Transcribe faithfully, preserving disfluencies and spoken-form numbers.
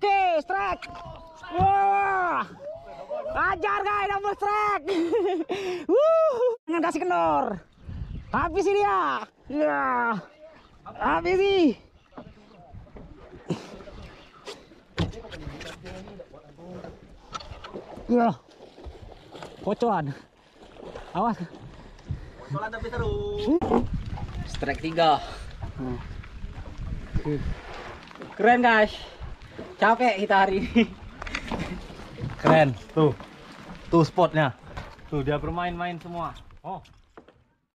Oke, strike. Wah. Ajar guys, double strike. Wuh, jangan kasih kendor. Habis ini dia. Ya. Habis sih. Ya. Kocoan. Awas. Kocoan tapi seru. Strike tiga. Keren guys. Capek kita hari ini. Keren. Tuh. Tuh spotnya. Tuh dia bermain-main semua. Oh.